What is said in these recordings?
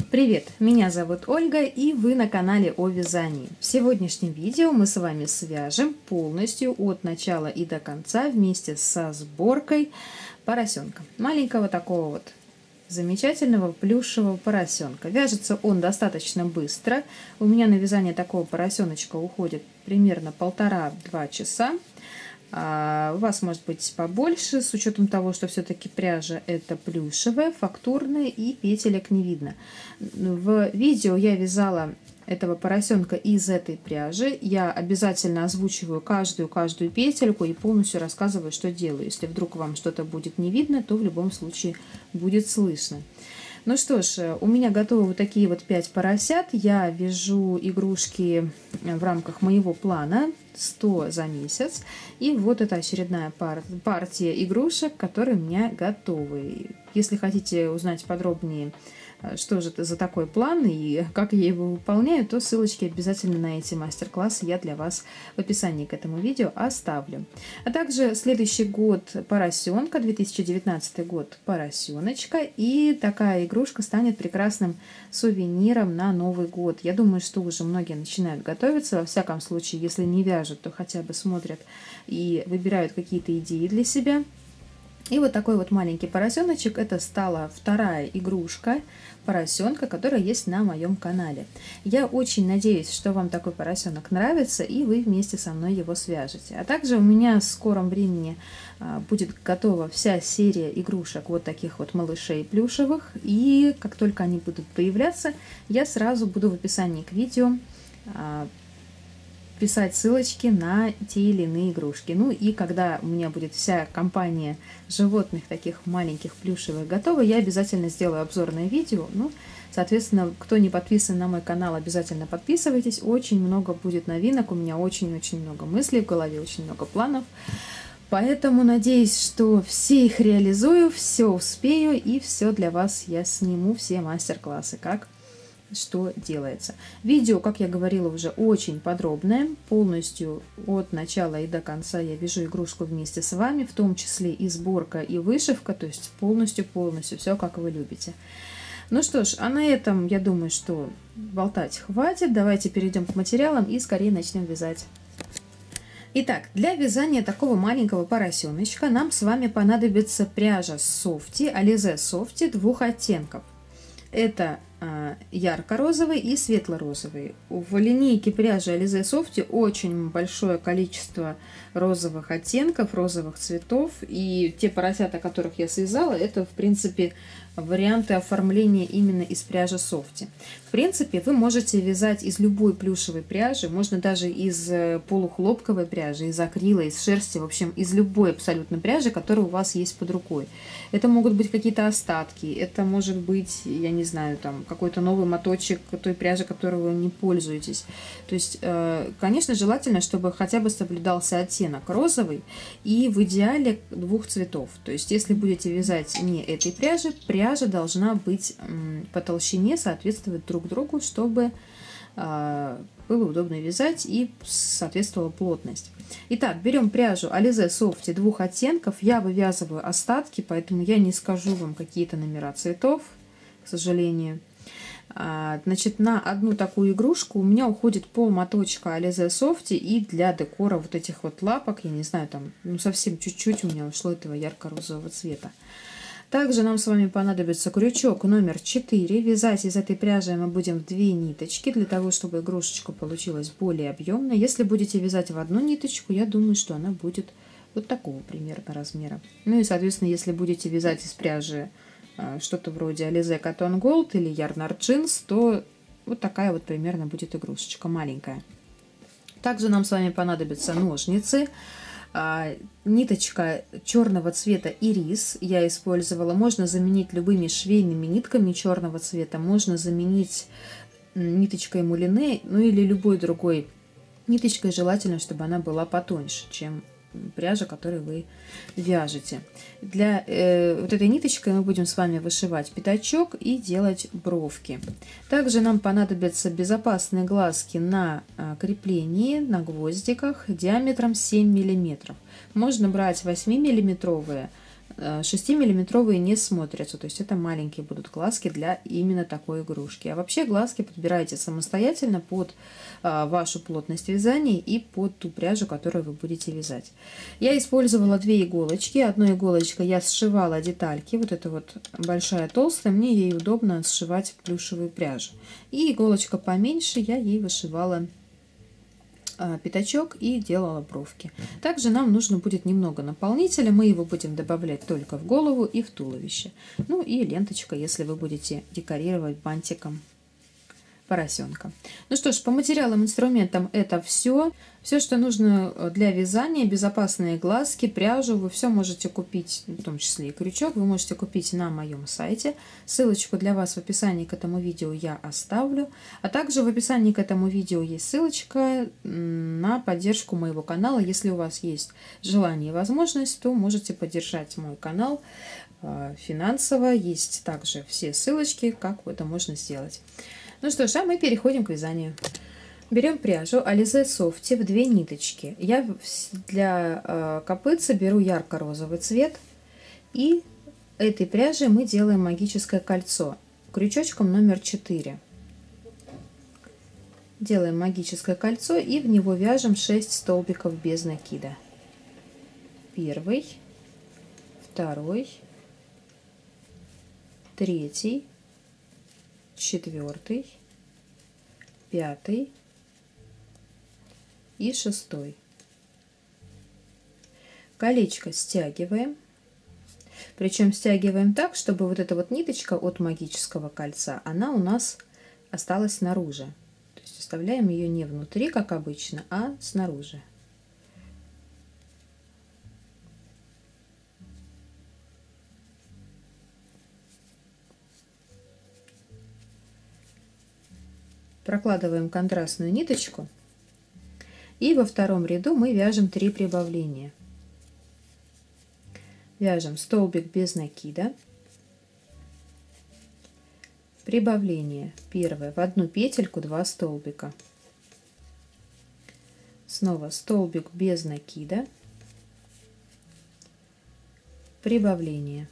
Привет, меня зовут Ольга, и вы на канале о вязании. В сегодняшнем видео мы с вами свяжем полностью от начала и до конца вместе со сборкой поросенка. Маленького такого вот замечательного плюшевого поросенка. Вяжется он достаточно быстро. У меня на вязание такого поросеночка уходит примерно 1,5-2 часа. У вас может быть побольше, с учетом того, что все-таки пряжа это плюшевая, фактурная и петелек не видно. В видео я вязала этого поросенка из этой пряжи. Я обязательно озвучиваю каждую петельку и полностью рассказываю, что делаю. Если вдруг вам что-то будет не видно, то в любом случае будет слышно. Ну что ж, у меня готовы вот такие вот 5 поросят. Я вяжу игрушки в рамках моего плана 100 за месяц. И вот это очередная партия игрушек, которые у меня готовы. Если хотите узнать подробнее, что же это за такой план и как я его выполняю, то ссылочки обязательно на эти мастер-классы я для вас в описании к этому видео оставлю. А также следующий год поросенка, 2019 год поросеночка, и такая игрушка станет прекрасным сувениром на Новый год. Я думаю, что уже многие начинают готовиться, во всяком случае, если не вяжут, то хотя бы смотрят и выбирают какие-то идеи для себя. И вот такой вот маленький поросеночек, это стала вторая игрушка поросенка, которая есть на моем канале. Я очень надеюсь, что вам такой поросенок нравится, и вы вместе со мной его свяжете. А также у меня в скором времени будет готова вся серия игрушек вот таких вот малышей плюшевых, и как только они будут появляться, я сразу буду в описании к видео писать ссылочки на те или иные игрушки. Ну и когда у меня будет вся компания животных таких маленьких плюшевых готова, я обязательно сделаю обзорное видео. Ну, соответственно, кто не подписан на мой канал, обязательно подписывайтесь. Очень много будет новинок, у меня очень-очень много мыслей в голове, очень много планов. Поэтому надеюсь, что все их реализую, все успею и все для вас я сниму, все мастер-классы, как что делается. Видео, как я говорила, уже очень подробное, полностью от начала и до конца я вяжу игрушку вместе с вами, в том числе и сборка, и вышивка, то есть полностью все, как вы любите. Ну что ж, а на этом, я думаю, что болтать хватит. Давайте перейдем к материалам и скорее начнем вязать. Итак, для вязания такого маленького поросеночка нам с вами понадобится пряжа Софти, Alize Софти 2 оттенков. Это ярко-розовый и светло-розовый. В линейке пряжи Alize Софти очень большое количество розовых оттенков, розовых цветов. И те поросята, которых я связала, это, в принципе, варианты оформления именно из пряжи Софти. В принципе, вы можете вязать из любой плюшевой пряжи, можно даже из полухлопковой пряжи, из акрила, из шерсти, в общем, из любой абсолютно пряжи, которая у вас есть под рукой. Это могут быть какие-то остатки, это может быть, я не знаю, там какой-то новый моточек той пряжи, которой вы не пользуетесь. То есть, конечно, желательно, чтобы хотя бы соблюдался оттенок розовый и в идеале 2 цветов. То есть, если будете вязать не этой пряжи, пряжа должна быть по толщине соответствовать друг другу, чтобы было удобно вязать и соответствовала плотность. Итак, берем пряжу Alize Софти 2 оттенков. Я вывязываю остатки, поэтому я не скажу вам какие-то номера цветов, к сожалению. Значит, на одну такую игрушку у меня уходит полмоточка Alize Софти, и для декора вот этих вот лапок, я не знаю, там, ну совсем чуть-чуть у меня ушло этого ярко-розового цвета. Также нам с вами понадобится крючок номер 4. Вязать из этой пряжи мы будем в 2 ниточки, для того, чтобы игрушечка получилась более объемной. Если будете вязать в одну ниточку, я думаю, что она будет вот такого примерно размера. Ну и, соответственно, если будете вязать из пряжи что-то вроде Alize Cotton Gold или Yarn Art Jeans, то вот такая вот примерно будет игрушечка маленькая. Также нам с вами понадобятся ножницы. Ниточка черного цвета ирис я использовала. Можно заменить любыми швейными нитками черного цвета. Можно заменить ниточкой мулине, ну или любой другой ниточкой. Желательно, чтобы она была потоньше, чем пряжа, которую вы вяжете. Для вот этой ниточкой мы будем с вами вышивать пятачок и делать бровки. Также нам понадобятся безопасные глазки на креплении, на гвоздиках диаметром 7 мм. Можно брать 8 миллиметровые, 6-миллиметровые не смотрятся, то есть это маленькие будут глазки для именно такой игрушки. А вообще глазки подбирайте самостоятельно под вашу плотность вязания и под ту пряжу, которую вы будете вязать. Я использовала 2 иголочки. Одной иголочкой я сшивала детальки, вот эта вот большая толстая, мне ей удобно сшивать плюшевую пряжу. И иголочка поменьше, я ей вышивала пятачок и делала бровки. Также нам нужно будет немного наполнителя, мы его будем добавлять только в голову и в туловище. Ну и ленточка, если вы будете декорировать бантиком поросенка. Ну что ж, по материалам, инструментам это все. Все, что нужно для вязания, безопасные глазки, пряжу, вы все можете купить, в том числе и крючок, вы можете купить на моем сайте. Ссылочку для вас в описании к этому видео я оставлю. А также в описании к этому видео есть ссылочка на поддержку моего канала. Если у вас есть желание и возможность, то можете поддержать мой канал финансово. Есть также все ссылочки, как это можно сделать. Ну что ж, а мы переходим к вязанию. Берем пряжу Alize Softy в 2 ниточки. Я для копытца беру ярко-розовый цвет. И этой пряжей мы делаем магическое кольцо крючочком номер 4. Делаем магическое кольцо и в него вяжем 6 столбиков без накида. 1, 2, 3, 4, 5 и 6. Колечко стягиваем. Причем стягиваем так, чтобы вот эта вот ниточка от магического кольца, она у нас осталась снаружи. То есть оставляем ее не внутри, как обычно, а снаружи. Прокладываем контрастную ниточку, и во втором ряду мы вяжем 3 прибавления. Вяжем столбик без накида, прибавление 1 в одну петельку 2 столбика, снова столбик без накида, прибавление,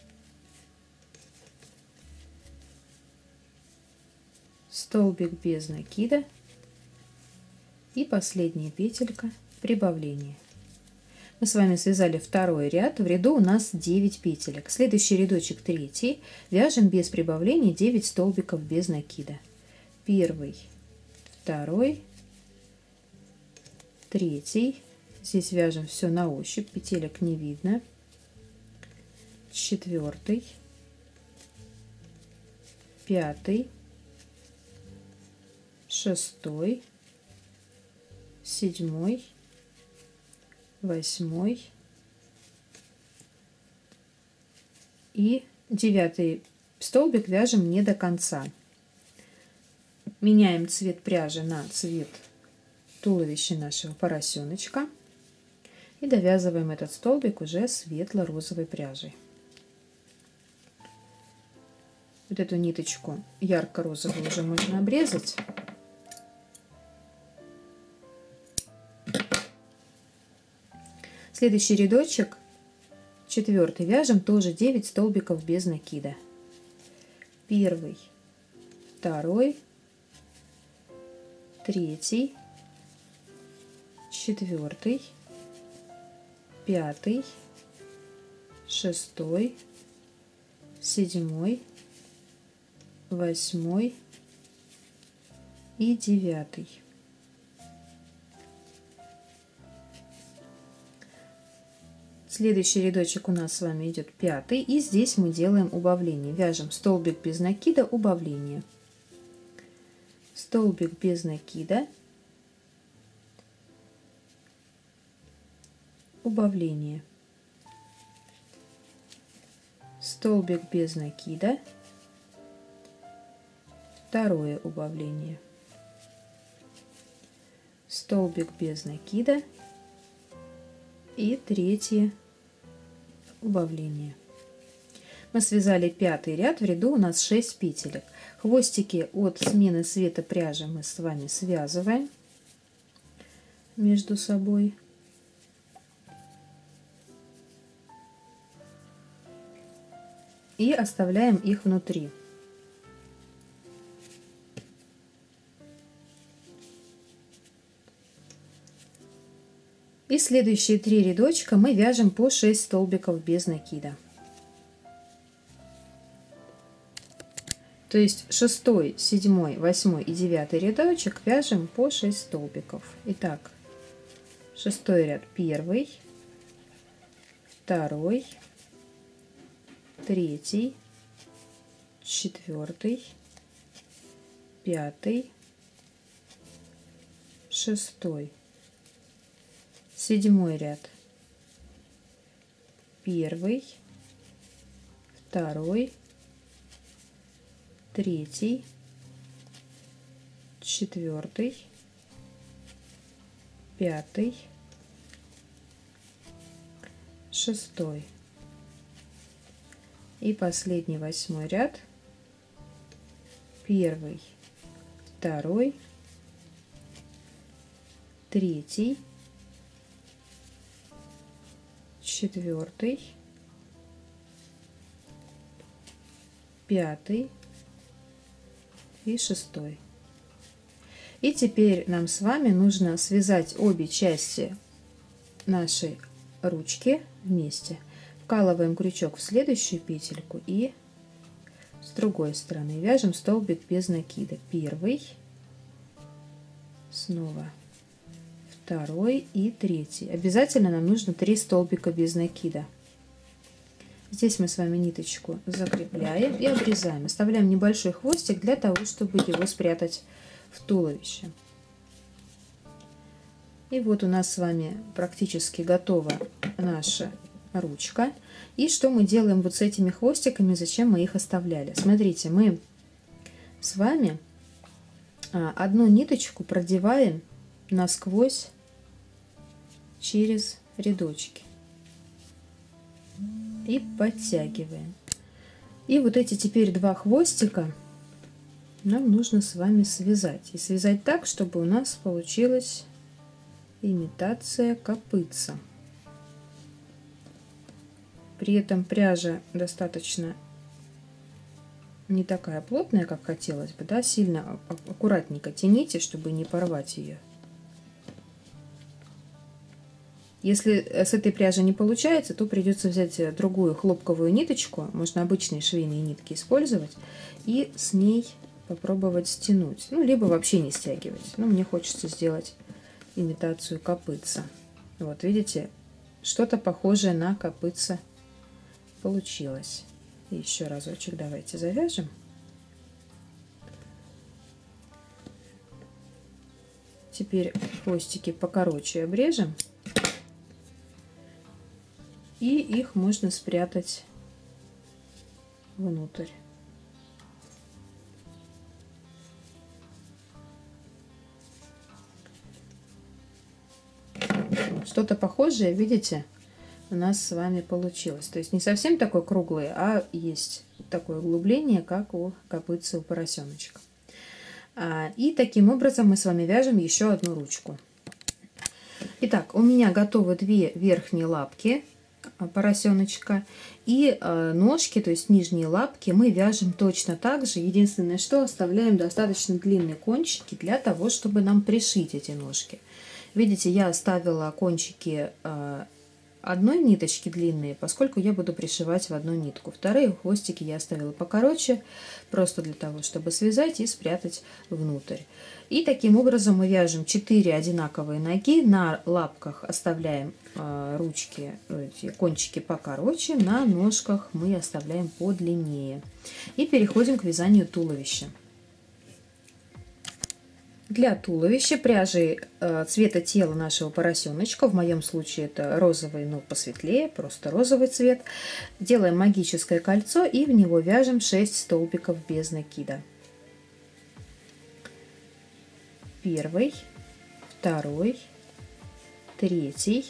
столбик без накида и последняя петелька прибавления. Мы с вами связали второй ряд, в ряду у нас 9 петелек. Следующий рядочек 3, вяжем без прибавления 9 столбиков без накида. 1, 2, 3, здесь вяжем все на ощупь, петелек не видно. 4, 5, 6, 7, 8 и 9 столбик вяжем не до конца. Меняем цвет пряжи на цвет туловища нашего поросеночка и довязываем этот столбик уже светло-розовой пряжей. Вот эту ниточку ярко-розовую уже можно обрезать. Следующий рядочек, 4, вяжем тоже 9 столбиков без накида. 1, 2, 3, 4, 5, 6, 7, 8 и 9. Следующий рядочек у нас с вами идет 5, и здесь мы делаем убавление. Вяжем столбик без накида, убавление, столбик без накида, убавление, столбик без накида, второе убавление, столбик без накида и третье убавление. Мы связали 5 ряд, в ряду у нас 6 петелек. Хвостики от смены цвета пряжи мы с вами связываем между собой. и оставляем их внутри. И следующие 3 рядочка мы вяжем по 6 столбиков без накида. То есть 6, 7, 8 и 9 рядочек вяжем по 6 столбиков. Итак, 6 ряд 1, 2, 3, 4, 5, 6, 7 ряд 1, 2, 3, 4, 5, 6 и последний 8 ряд 1, 2, 3, 4, 5 и 6. И теперь нам с вами нужно связать обе части нашей ручки вместе. Вкалываем крючок в следующую петельку и с другой стороны вяжем столбик без накида. 1, снова 2 и 3. Обязательно нам нужно 3 столбика без накида. Здесь мы с вами ниточку закрепляем и обрезаем. Оставляем небольшой хвостик для того, чтобы его спрятать в туловище. И вот у нас с вами практически готова наша ручка. И что мы делаем вот с этими хвостиками, зачем мы их оставляли? Смотрите, мы с вами одну ниточку продеваем насквозь через рядочки и подтягиваем. И вот эти теперь 2 хвостика нам нужно с вами связать. И связать так, чтобы у нас получилась имитация копытца. При этом пряжа достаточно не такая плотная, как хотелось бы, да, сильно аккуратненько тяните, чтобы не порвать ее. Если с этой пряжи не получается, то придется взять другую хлопковую ниточку, можно обычные швейные нитки использовать, и с ней попробовать стянуть. Ну, либо вообще не стягивать. Но мне хочется сделать имитацию копытца. Вот, видите, что-то похожее на копытце получилось. И еще разочек давайте завяжем. Теперь хвостики покороче обрежем. И их можно спрятать внутрь. Что-то похожее, видите, у нас с вами получилось. То есть не совсем такой круглый, а есть такое углубление, как у копытца у поросеночка. И таким образом мы с вами вяжем еще одну ручку. Итак, у меня готовы 2 верхние лапки поросеночка, и ножки, то есть нижние лапки, мы вяжем точно так же. Единственное, что оставляем достаточно длинные кончики для того, чтобы нам пришить эти ножки. Видите, я оставила кончики одной ниточки длинные, поскольку я буду пришивать в одну нитку. Вторые хвостики я оставила покороче, просто для того, чтобы связать и спрятать внутрь. И таким образом мы вяжем 4 одинаковые ноги, на лапках оставляем ручки, эти кончики покороче, на ножках мы оставляем подлиннее. И переходим к вязанию туловища. Для туловища пряжей цвета тела нашего поросеночка, в моем случае это розовый, но посветлее, просто розовый цвет, делаем магическое кольцо и в него вяжем 6 столбиков без накида. 1, 2, 3,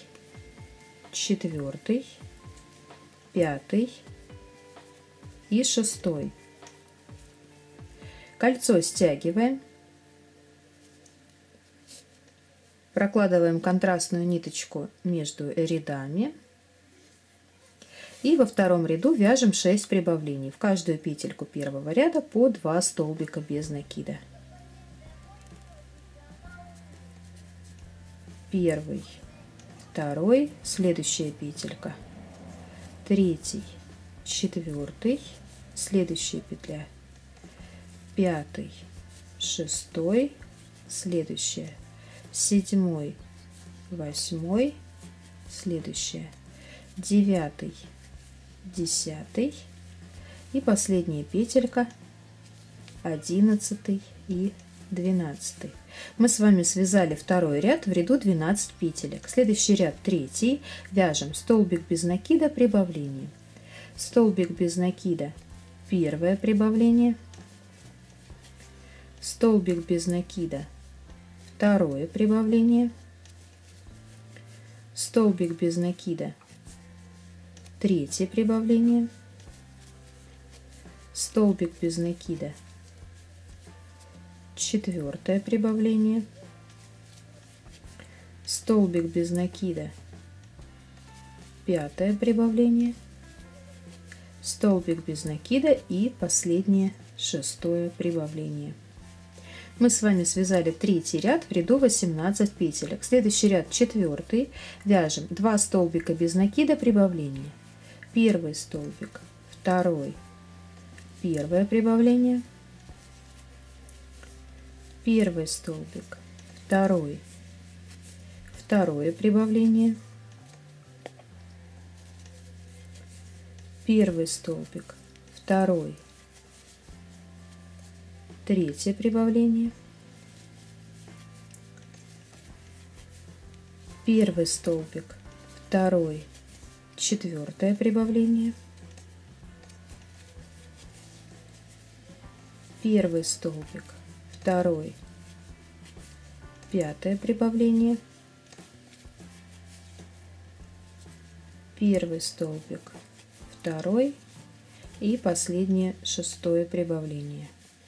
4, 5 и 6. Кольцо стягиваем. Прокладываем контрастную ниточку между рядами И во втором ряду вяжем 6 прибавлений. В каждую петельку первого ряда по 2 столбика без накида. Первый, второй, следующая петелька, третий, четвертый, следующая петля, пятый, шестой, следующая, седьмой, восьмой, следующая, девятый, десятый и последняя петелька, 11 и 12. Мы с вами связали второй ряд в ряду 12 петелек. Следующий ряд третий. Вяжем столбик без накида, прибавление. Столбик без накида, первое прибавление. Столбик без накида, второе прибавление. Столбик без накида, третье прибавление. Столбик без накида, четвертое прибавление. Столбик без накида, пятое прибавление. Столбик без накида и последнее, шестое прибавление. Мы с вами связали третий ряд в ряду 18 петелек. Следующий ряд четвертый. Вяжем 2 столбика без накида, прибавление. Первый столбик, второй, первое прибавление. Первый столбик, второй, второе прибавление. Первый столбик, второй, третье прибавление. Первый столбик, второй, четвертое прибавление. Первый столбик, второй, пятое прибавление. Первый столбик, второй и последнее, шестое прибавление.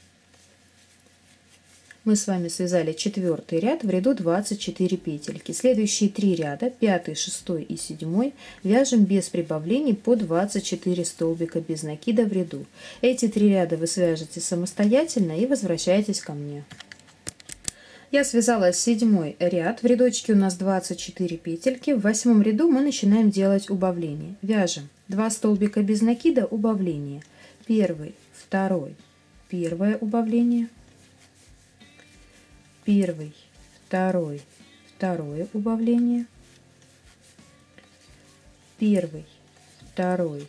Мы с вами связали четвертый ряд в ряду 24 петельки. Следующие 3 ряда, 5, 6 и 7, вяжем без прибавлений по 24 столбика без накида в ряду. Эти 3 ряда вы свяжете самостоятельно и возвращайтесь ко мне. Я связала 7 ряд, в рядочке у нас 24 петельки. В 8 ряду мы начинаем делать убавление. Вяжем 2 столбика без накида, убавление. Первый, второй, первое убавление. Первый, второй, второе убавление. Первый, второй,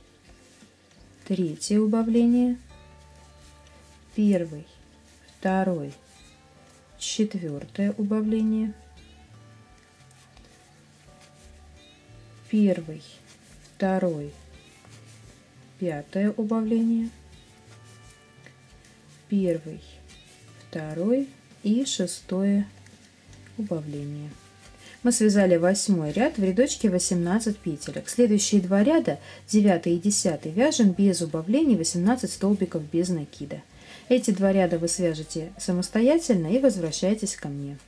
третье убавление. Первый, второй, четвертое убавление. Первый, второй, пятое убавление. Первый, второй и шестое убавление. Мы связали 8 ряд, в рядочке 18 петелек. Следующие 2 ряда, 9 и 10, вяжем без убавлений 18 столбиков без накида. Эти 2 ряда вы свяжете самостоятельно и возвращайтесь ко мне.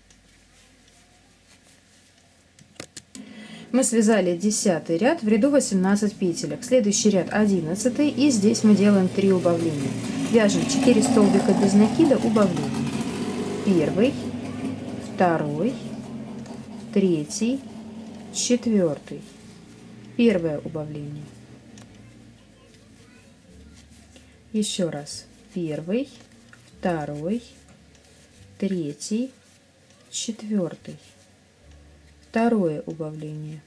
Мы связали 10 ряд, в ряду 18 петелек. Следующий ряд 11, и здесь мы делаем 3 убавления. Вяжем 4 столбика без накида, убавление. Первый, второй, третий, четвертый. Первое убавление. Еще раз. Первый, второй, третий, четвертый. Второе убавление.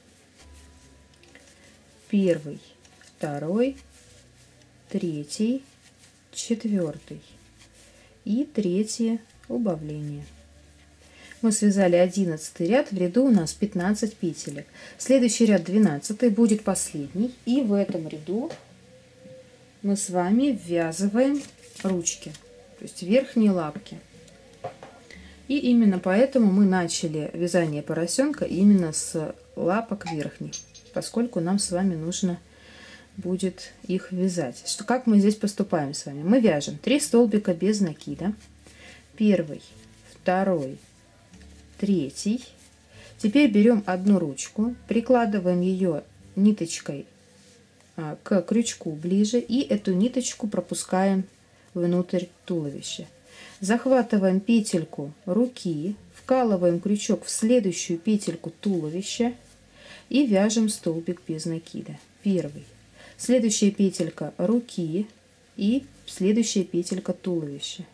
Первый, второй, третий, четвертый. И третье убавление. Мы связали 11 ряд, в ряду у нас 15 петелек. Следующий ряд 12 будет последний, и в этом ряду мы с вами ввязываем ручки, то есть верхние лапки. И именно поэтому мы начали вязание поросенка именно с лапок верхних, поскольку нам с вами нужно будет их вязать. Как мы здесь поступаем с вами? Мы вяжем 3 столбика без накида. Первый, второй, третий. Теперь берем одну ручку, прикладываем ее ниточкой к крючку ближе и эту ниточку пропускаем внутрь туловища. Захватываем петельку руки, вкалываем крючок в следующую петельку туловища и вяжем столбик без накида. Первый. Следующая петелька руки и следующая петелька туловища.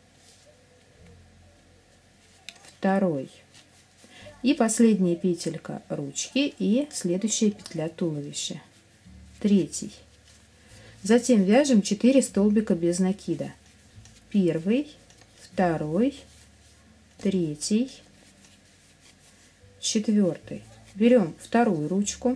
Второй. И последняя петелька ручки и следующая петля туловища. Третий. Затем вяжем 4 столбика без накида. Первый, второй, третий, четвертый. Берем вторую ручку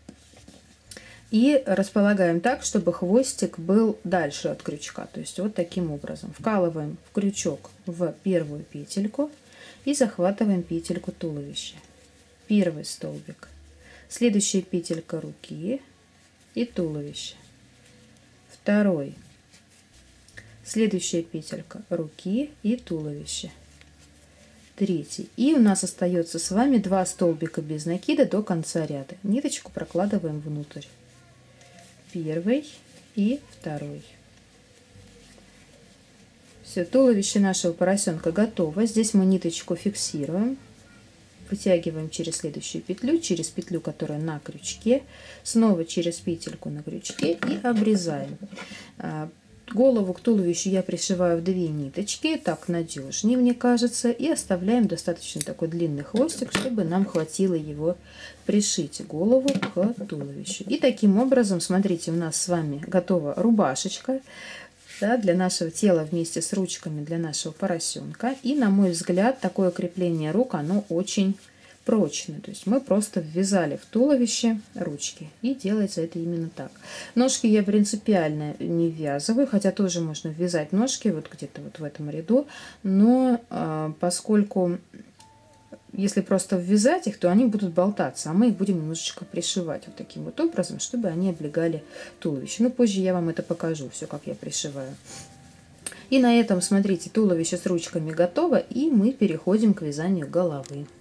и располагаем так, чтобы хвостик был дальше от крючка. То есть вот таким образом. Вкалываем в крючок в первую петельку и захватываем петельку туловища. Первый столбик. Следующая петелька руки и туловища. Второй. Следующая петелька руки и туловища. Третий. И у нас остается с вами 2 столбика без накида до конца ряда. Ниточку прокладываем внутрь. Первый и второй. Все, туловище нашего поросенка готово. Здесь мы ниточку фиксируем. Вытягиваем через следующую петлю, через петлю, которая на крючке, снова через петельку на крючке и обрезаем. Голову к туловищу я пришиваю в 2 ниточки, так надежнее, мне кажется, и оставляем достаточно такой длинный хвостик, чтобы нам хватило его пришить голову к туловищу. И таким образом, смотрите, у нас с вами готова рубашечка, да, для нашего тела вместе с ручками для нашего поросенка. И, на мой взгляд, такое крепление рук, оно очень прочное. То есть мы просто ввязали в туловище ручки. И делается это именно так. Ножки я принципиально не ввязываю, хотя тоже можно ввязать ножки вот где-то вот в этом ряду. Но поскольку если просто ввязать их, то они будут болтаться, а мы их будем немножечко пришивать вот таким вот образом, чтобы они облегали туловище. Но позже я вам это покажу, все, как я пришиваю. И на этом, смотрите, туловище с ручками готово, и мы переходим к вязанию головы.